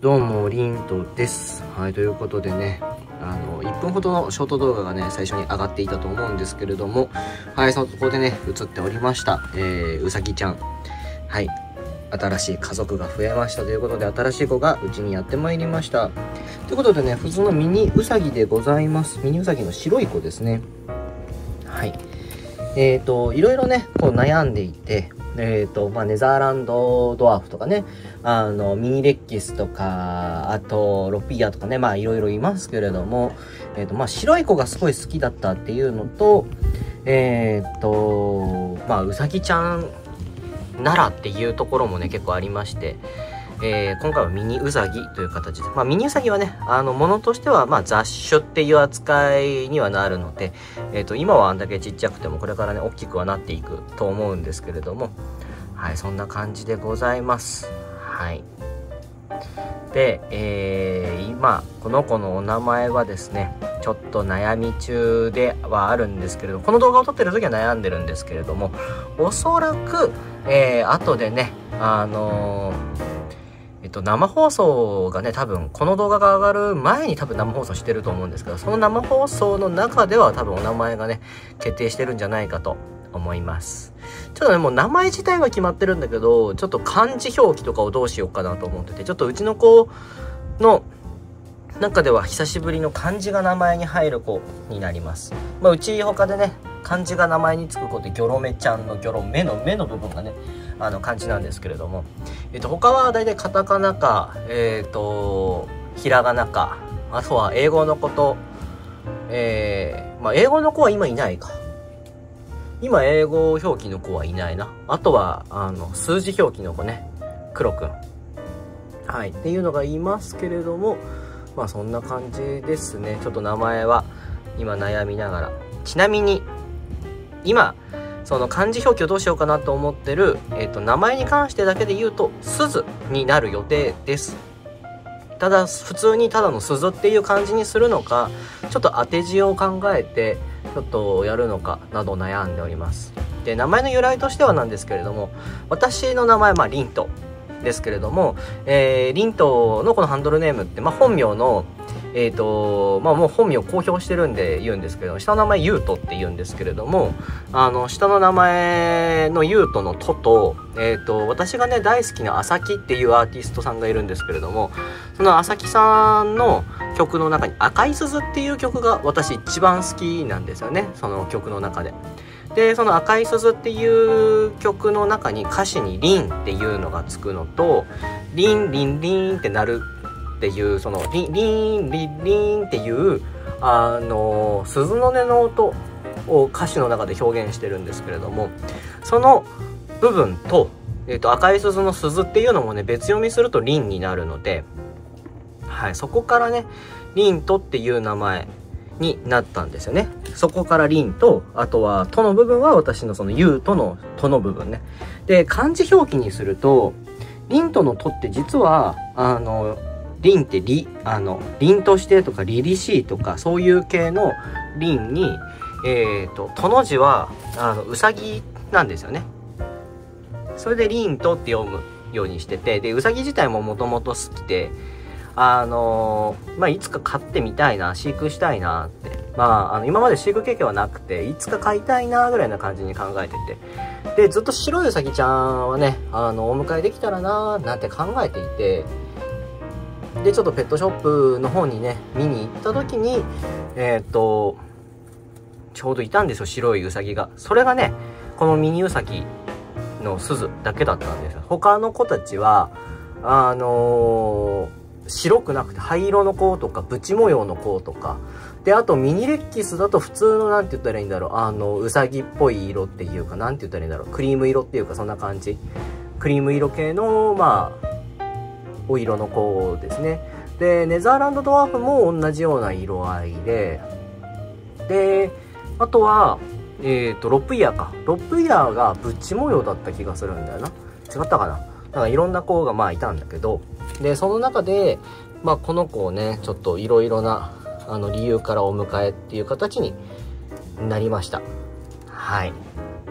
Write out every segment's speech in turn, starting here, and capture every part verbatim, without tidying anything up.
どうもリントです。はい、ということでね、あのいっぷんほどのショート動画がね最初に上がっていたと思うんですけれども、はい、そこでね映っておりました、えー、うさぎちゃん。はい、新しい家族が増えましたということで、新しい子がうちにやってまいりました。ということでね、普通のミニウサギでございます。ミニウサギの白い子ですね。はい、えーといろいろねこう悩んでいて、えーとまあ、ネザーランドドワーフとかね、あのミニレッキスとか、あとロピアとかね、まあいろいろいますけれども、えーとまあ、白い子がすごい好きだったっていうのと、えーとまあうさぎちゃんならっていうところもね結構ありまして、えー、今回はミニウサギという形で、まあ、ミニウサギはねあのものとしてはまあ雑種っていう扱いにはなるので、えー、と今はあんだけちっちゃくてもこれからね大きくはなっていくと思うんですけれども、はい、そんな感じでございます。はい、で、えー、今この子のお名前はですねちょっと悩み中ではあるんですけれども、この動画を撮ってる時は悩んでるんですけれども、おそらく、えー、後でねあのーえっと、生放送がね多分この動画が上がる前に多分生放送してると思うんですけど、その生放送の中では多分お名前がね決定してるんじゃないかと思います。ちょっとねもう名前自体は決まってるんだけど、ちょっと漢字表記とかをどうしようかなと思ってて、ちょっとうちの子の中では久しぶりの漢字が名前に入る子になります。まあ、うち他でね漢字が名前につく子でギョロメちゃんのギョロ目の目の部分がねあの漢字なんですけれども、えっと他はだいたいカタカナかえっとひらがなか、あとは英語の子と、えー、まあ英語の子は今いないか。今英語表記の子はいないな。あとはあの数字表記の子ね、黒くん、はいっていうのがいますけれども、まあそんな感じですね。ちょっと名前は今悩みながら。ちなみに今その漢字表記をどうしようかなと思ってる、えー、と名前に関してだけで言うと鈴になる予定です。ただ普通にただの鈴っていう漢字にするのか、ちょっと当て字を考えてちょっとやるのかなど悩んでおります。で名前の由来としてはなんですけれども、私の名前まあリントですけれども、えー、リントのこのハンドルネームって、まあ、本名のえーとまあ、もう本名公表してるんで言うんですけど、下の名前ユートって言うんですけれども、あの下の名前のユートのトと、えーと私がね大好きなアサキっていうアーティストさんがいるんですけれども、そのアサキさんの曲の中に赤い鈴っていう曲が私一番好きなんですよね、その曲の中で。でその赤い鈴っていう曲の中に歌詞にリンっていうのがつくのと、リンリンリンってなるっていうそのリンリンリンリンっていうあの鈴の音の音を歌詞の中で表現してるんですけれども、その部分と、えーと赤い鈴の鈴っていうのもね別読みするとリンになるので、はい、そこからねリントっていう名前になったんですよね。そこからリンと、あとはとの部分は私のそのユーとのとの部分ね。で漢字表記にするとリンとのとって実はあのリンってリあの凛としてとか凛々しいとかそういう系のリンに、えーととの字はあのうさぎなんですよね。それでリントって読むようにしてて、でうさぎ自体ももともと好きで、あのー、まあいつか飼ってみたいな、飼育したいなって、まああの今まで飼育経験はなくていつか飼いたいなぐらいな感じに考えてて、でずっと白いうさぎちゃんはねあのお迎えできたらななんて考えていて、でちょっとペットショップの方にね見に行った時にえっとちょうどいたんですよ、白いうさぎが。それがねこのミニウサギの鈴だけだったんですよ。他の子たちはあのー、白くなくて灰色の子とかブチ模様の子とかで、あとミニレッキスだと普通のなんて言ったらいいんだろう、あのうさぎっぽい色っていうかなんて言ったらいいんだろう、クリーム色っていうかそんな感じ、クリーム色系のまあお色の子ですね。でネザーランドドワーフも同じような色合いで、であとはえっとロップイヤーかロップイヤーがブッチ模様だった気がするんだよな、違ったかな。なんかいろんな子がまあいたんだけど、でその中でまあこの子をねちょっといろいろなあの理由からお迎えっていう形になりました。はい、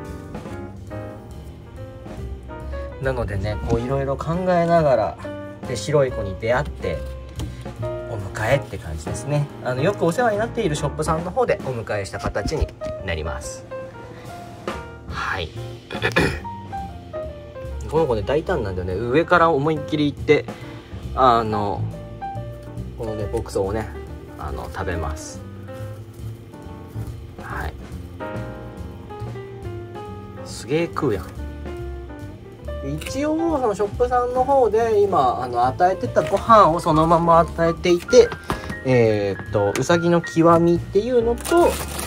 なのでねこういろいろ考えながらで白い子に出会ってお迎えって感じですね。あのよくお世話になっているショップさんの方でお迎えした形になります。はいこの子ね大胆なんだよね。上から思いっきりいってあのこのね牧草をねあの食べます。はい、すげえ食うやん。一応そのショップさんの方で今あの与えてたご飯をそのまま与えていて、えー、っとうさぎの極みっていうのと、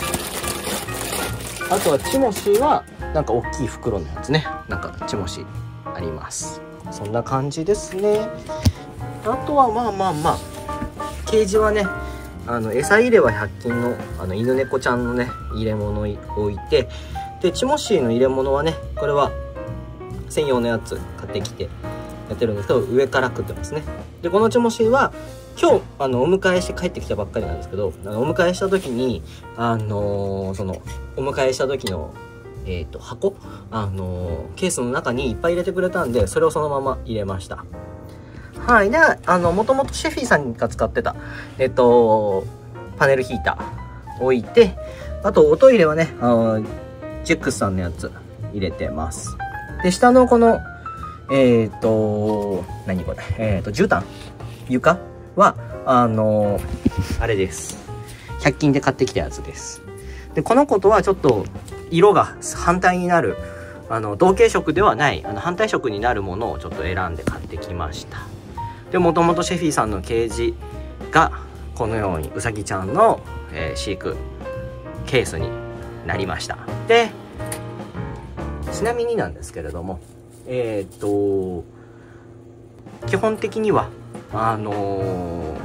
あとはチモシはなんか大きい袋のやつね、なんかチモシあります。そんな感じですね。あとはまあまあまあケージはねあの餌入れはひゃっ均のあの犬猫ちゃんのね入れ物を置いて、でチモシーの入れ物はねこれは専用のやつ買ってきてやってるんですけど、上から食ってますね。でこのチモシーは今日あのお迎えして帰ってきたばっかりなんですけど、あのお迎えした時にあのー、そのお迎えした時のえっと箱あのー、ケースの中にいっぱい入れてくれたんで、それをそのまま入れました。はい。であのもともとシェフィーさんが使ってたえっとパネルヒーター置いて、あとおトイレはねあのジェックスさんのやつ入れてます。で下のこのえっ、ー、と何これえっ、ー、と絨毯床はあのー、あれです、ひゃっ均で買ってきたやつです。でこの子とはちょっと色が反対になるあの同系色ではないあの反対色になるものをちょっと選んで買ってきました。でもともとシェフィーさんのケージがこのようにうさぎちゃんの、えー、飼育ケースになりました。でちなみになんですけれどもえっ、ー、と基本的にはあの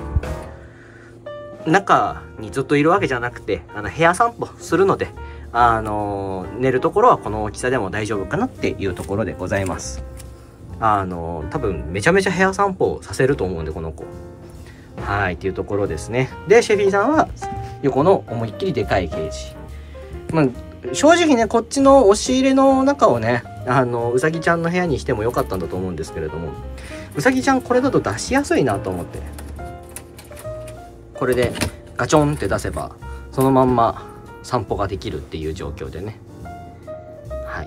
ー、中にずっといるわけじゃなくてあの部屋散歩するので、あのー、寝るところはこの大きさでも大丈夫かなっていうところでございます。あのー、多分めちゃめちゃ部屋散歩させると思うんでこの子はいっていうところですね。でシェフィーさんは横の思いっきりでかいケージ、まあ正直ねこっちの押し入れの中をねあのうさぎちゃんの部屋にしてもよかったんだと思うんですけれども、うさぎちゃんこれだと出しやすいなと思って、これでガチョンって出せばそのまんま散歩ができるっていう状況でね、はい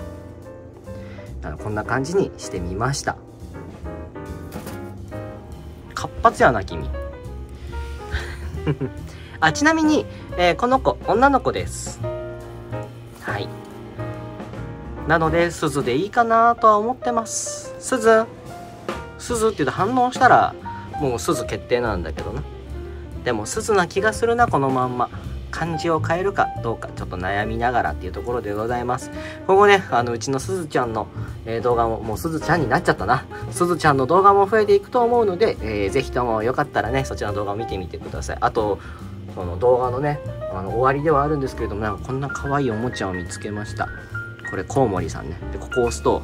こんな感じにしてみました。活発やな君あちなみに、えー、この子女の子です。はい。なので、鈴でいいかなとは思ってます。鈴鈴って言うと反応したら、もう鈴決定なんだけどな。でも、鈴な気がするな、このまんま。漢字を変えるかどうか、ちょっと悩みながらっていうところでございます。ここね、あの、うちの鈴ちゃんの、えー、動画も、もう鈴ちゃんになっちゃったな。鈴ちゃんの動画も増えていくと思うので、えー、ぜひともよかったらね、そちらの動画を見てみてください。あと、その動画のね、あの終わりではあるんですけれども、なんかこんな可愛いおもちゃを見つけました。これコウモリさんね。でここを押すと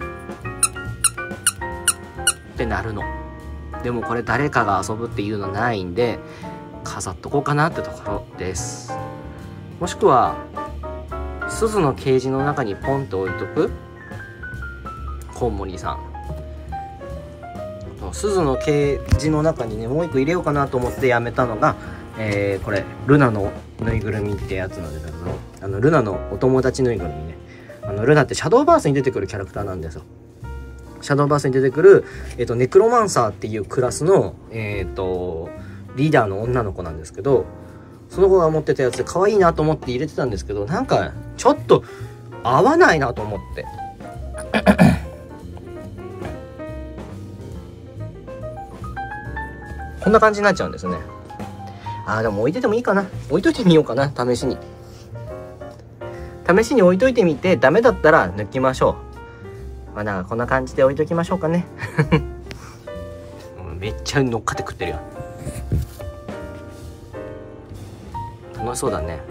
ってなるの。でもこれ誰かが遊ぶっていうのないんで飾っとこうかなってところです。もしくは鈴のケージの中にポンと置いとくコウモリさん。鈴のケージの中にねもう一個入れようかなと思ってやめたのが、えー、これルナのぬいぐるみってやつなんですけど、あのルナのお友達ぬいぐるみね。あのルナってシャドーバースに出てくるキャラクターなんですよ。シャドーバースに出てくる、えー、とネクロマンサーっていうクラスの、えー、とリーダーの女の子なんですけど、その子が持ってたやつで可愛いなと思って入れてたんですけど、なんかちょっと合わないなと思ってこんな感じになっちゃうんですね。あーでも置いててもいいかな。置いといてみようかな、試しに。試しに置いといてみて、ダメだったら抜きましょう。まあなんかこんな感じで置いときましょうかね。めっちゃ乗っかって食ってるよ。楽しそうだね。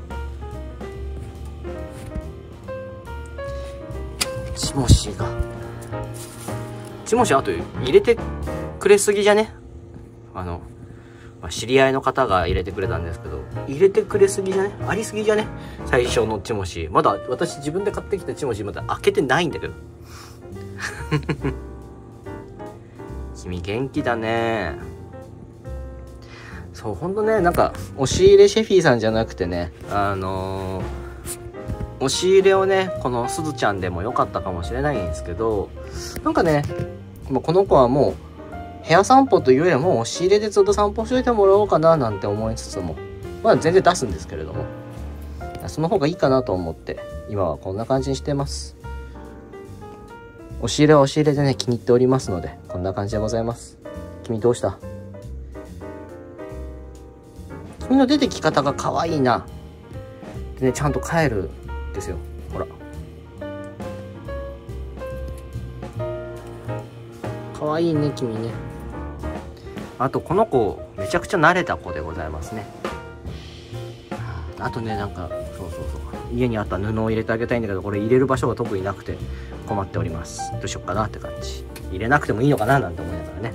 チモシが。チモシあと入れてくれすぎじゃね？あの、まあ、知り合いの方が入れてくれたんですけど、入れてくれすぎじゃね？ありすぎじゃね？最初のチモシまだ私自分で買ってきたチモシまだ開けてないんだけど君元気だね。そう、ほんとね、なんか押し入れシェフィーさんじゃなくてね、あのー、押し入れをね、このすずちゃんでもよかったかもしれないんですけど、なんかね、もうこの子はもう部屋散歩というよりはもう押し入れでずっと散歩しといてもらおうかななんて思いつつも、まあ全然出すんですけれども、その方がいいかなと思って今はこんな感じにしてます。押し入れは押し入れでね、気に入っておりますので、こんな感じでございます。君どうした？君の出てき方が可愛いな。でね、ちゃんと帰るんですよ。ほら。可愛いね、君ね。あと、この子、めちゃくちゃ慣れた子でございますね。あとね、なんか、そうそうそう。家にあった布を入れてあげたいんだけど、これ入れる場所が特になくて困っております。どうしよっかなって感じ。入れなくてもいいのかななんて思いながらね。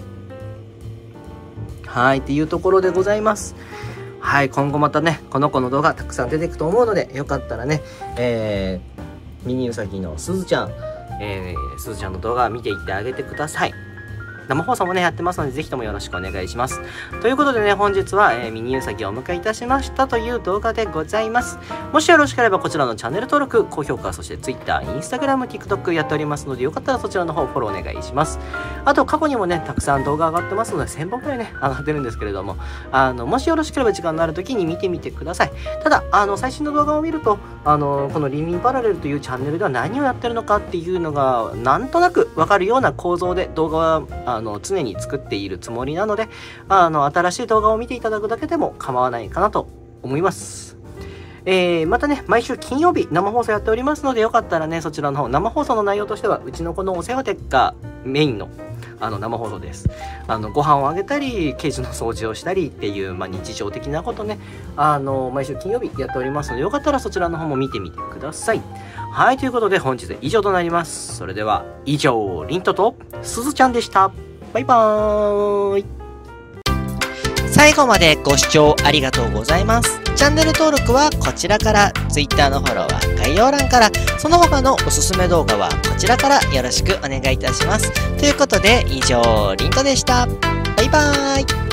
はい、っていうところでございます。はい、今後またね、この子の動画たくさん出ていくと思うので、よかったらね、えー、ミニウサギのすずちゃん、えー、すずちゃんの動画見ていってあげてください。生放送もね、やってますので、ぜひともよろしくお願いします。ということでね、本日は、えー、ミニウサギをお迎えいたしましたという動画でございます。もしよろしければ、こちらのチャンネル登録、高評価、そして Twitter、Instagram、TikTok やっておりますので、よかったらそちらの方フォローお願いします。あと、過去にもね、たくさん動画上がってますので、せんぼんくらいね、上がってるんですけれども、あの、もしよろしければ時間のある時に見てみてください。ただ、あの、最新の動画を見ると、あの、このリミンパラレルというチャンネルでは何をやってるのかっていうのが、なんとなくわかるような構造で動画は、あの、常に作っているつもりなので、あの、新しい動画を見ていただくだけでも構わないかなと思います。えー、またね、毎週金曜日生放送やっておりますので、よかったらね、そちらの方、生放送の内容としては、うちの子のお世話でがメインの、あの、生放送です。あの、ご飯をあげたり、ケージの掃除をしたりっていう、まあ、日常的なことね、あの、毎週金曜日やっておりますので、よかったらそちらの方も見てみてください。はい、ということで本日以上となります。それでは、以上、リントとすずちゃんでした。バイバーイ。最後までご視聴ありがとうございます。チャンネル登録はこちらから、Twitter のフォローは概要欄から、その他のおすすめ動画はこちらからよろしくお願いいたします。ということで以上、リントでした。バイバーイ。